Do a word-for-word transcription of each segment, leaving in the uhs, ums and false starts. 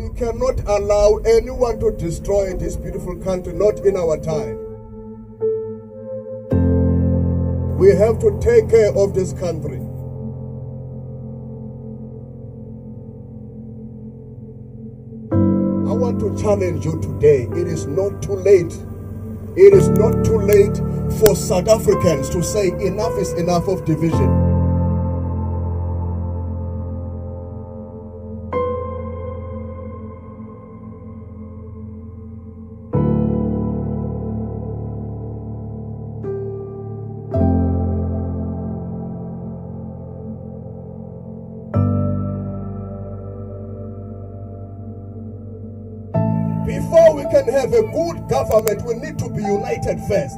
We cannot allow anyone to destroy this beautiful country, not in our time. We have to take care of this country. I want to challenge you today. It is not too late. It is not too late for South Africans to say enough is enough of division. Before we can have a good government, we need to be united first.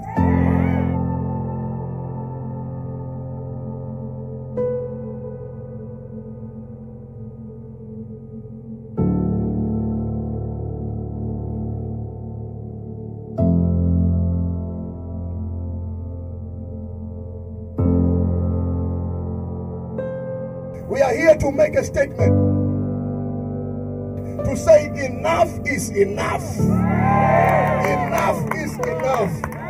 We are here to make a statement. To say enough is enough. Enough is enough.